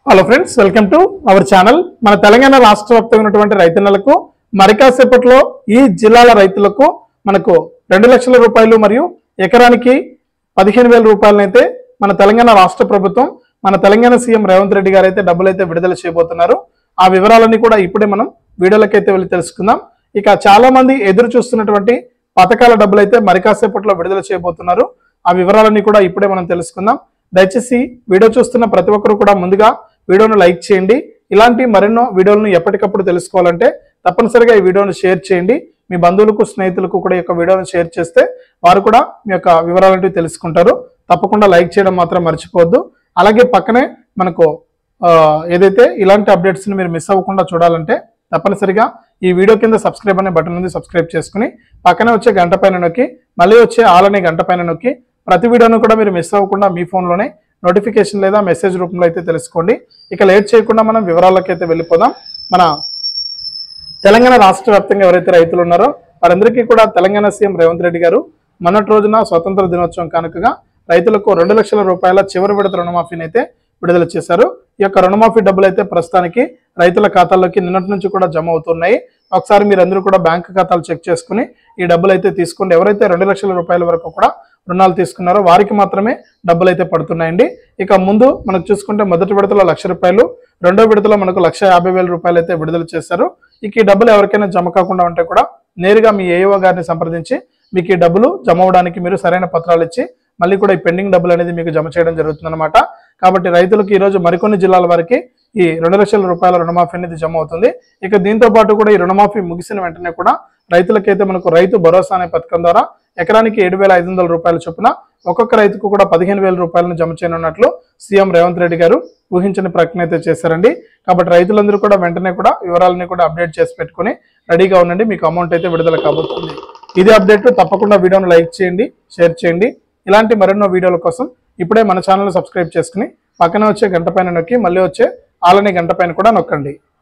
Hello friends, welcome to our channel. మన తెలంగాణ రాష్ట్ర వ్యాప్తంగా ఉన్నటువంటి రైతన్నలకు మరి కాసేపట్లో ఈ జిల్లాల రైతులకు మనకు 2 లక్షల రూపాయలు మరియు ఎకరానికి 15,000 రూపాయలనైతే మన తెలంగాణ రాష్ట్ర ప్రభుత్వం, మన తెలంగాణ సీఎం రేవంత్ రెడ్డి గారు అయితే డబ్బులు అయితే విడుదల చేయబోతున్నారు. ఆ వివరాలన్నీ కూడా ఇప్పుడే మనం వీడియోలోకి అయితే వెళ్ళి తెలుసుకుందాం. ఇక చాలా మంది ఎదురు చూస్తున్నటువంటి పథకాల డబ్బులు అయితే మరి కాసేపట్లో విడుదల చేయబోతున్నారు. ఆ వివరాలన్నీ కూడా ఇప్పుడే మనం తెలుసుకుందాం. దయచేసి వీడియో చూస్తున్న ప్రతి ఒక్కరు కూడా ముందుగా వీడియోను లైక్ చేయండి. ఇలాంటి మరెన్నో వీడియోలను ఎప్పటికప్పుడు తెలుసుకోవాలంటే తప్పనిసరిగా ఈ వీడియోను షేర్ చేయండి. మీ బంధువులకు, స్నేహితులకు కూడా ఈ యొక్క వీడియోను షేర్ చేస్తే వారు కూడా మీ యొక్క వివరాలంటే తెలుసుకుంటారు. తప్పకుండా లైక్ చేయడం మాత్రం మర్చిపోవద్దు. అలాగే పక్కనే మనకు ఏదైతే ఇలాంటి అప్డేట్స్ని మీరు మిస్ అవ్వకుండా చూడాలంటే తప్పనిసరిగా ఈ వీడియో కింద సబ్స్క్రైబ్ అనే బటన్ ఉంది, సబ్స్క్రైబ్ చేసుకుని పక్కనే వచ్చే గంట పైన నొక్కి మళ్ళీ వచ్చే ఆల్ అనే గంట పైన నొక్కి ప్రతి వీడియోను కూడా మీరు మిస్ అవ్వకుండా మీ ఫోన్లోనే నోటిఫికేషన్ లేదా మెసేజ్ రూపంలో అయితే తెలుసుకోండి. ఇక లేట్ చేయకుండా మనం వివరాల్లోకి అయితే వెళ్ళిపోదాం. మన తెలంగాణ రాష్ట్ర వ్యాప్తంగా ఎవరైతే రైతులు ఉన్నారో వారందరికీ కూడా తెలంగాణ సీఎం రేవంత్ రెడ్డి గారు మొన్నటి రోజున స్వతంత్ర దినోత్సవం కానుకగా రైతులకు 2 లక్షల రూపాయల చివరి విడత రుణమాఫీని అయితే విడుదల చేశారు. ఈ యొక్క రుణమాఫీ డబ్బులు అయితే ప్రస్తుతానికి రైతుల ఖాతాల్లోకి నిన్నటి నుంచి కూడా జమ అవుతున్నాయి. ఒకసారి మీరందరూ కూడా బ్యాంక్ ఖాతాలు చెక్ చేసుకుని ఈ డబ్బులు అయితే తీసుకోండి. ఎవరైతే 2 లక్షల రూపాయల వరకు కూడా రుణాలు తీసుకున్నారో వారికి మాత్రమే డబ్బులు అయితే పడుతున్నాయండి. ఇక ముందు మనకు చూసుకుంటే మొదటి విడతలో 1,00,000 రూపాయలు, రెండో విడతలో మనకు 1,50,000 రూపాయలు అయితే విడుదల చేశారు. ఇక ఈ డబ్బులు ఎవరికైనా జమ కాకుండా ఉంటే కూడా నేరుగా మీ ఏఓ గారిని సంప్రదించి మీకు ఈ డబ్బులు జమ అవడానికి మీరు సరైన పత్రాలు ఇచ్చి మళ్ళీ కూడా ఈ పెండింగ్ డబ్బులు అనేది మీకు జమ చేయడం జరుగుతుందన్నమాట. కాబట్టి రైతులకు ఈరోజు మరికొన్ని జిల్లాల వరకు ఈ 2 లక్షల రూపాయల రుణమాఫీ అనేది జమ అవుతుంది. ఇక దీంతో పాటు కూడా ఈ రుణమాఫీ ముగిసిన వెంటనే కూడా రైతులకైతే మనకు రైతు భరోసా అనే పథకం ద్వారా ఎకరానికి 7,500 రూపాయల చొప్పున ఒక్కొక్క రైతుకు కూడా 15,000 రూపాయలను జమ చేయనున్నట్లు సీఎం రేవంత్ రెడ్డి గారు ఊహించని ప్రకటన అయితే చేశారండి. కాబట్టి రైతులందరూ కూడా వెంటనే కూడా వివరాలని కూడా అప్డేట్ చేసి పెట్టుకుని రెడీగా ఉండండి. మీకు అమౌంట్ అయితే విడుదల కాబోతుంది. ఇదే అప్డేట్. తప్పకుండా వీడియోను లైక్ చేయండి, షేర్ చేయండి. ఇలాంటి మరెన్నో వీడియోల కోసం ఇప్పుడే మన ఛానల్ సబ్స్క్రైబ్ చేసుకుని పక్కన వచ్చే గంట పైన నొక్కి మళ్ళీ వచ్చే ఆల్ అనే గంట పైన కూడా నొక్కండి.